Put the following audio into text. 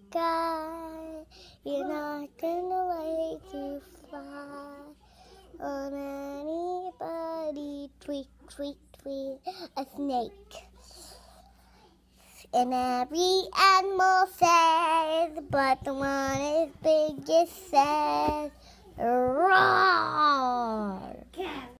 sky. You're not gonna wait to fly on anybody. Tweet, tweet, tweet, a snake. And every animal says, but the one is biggest says, roar.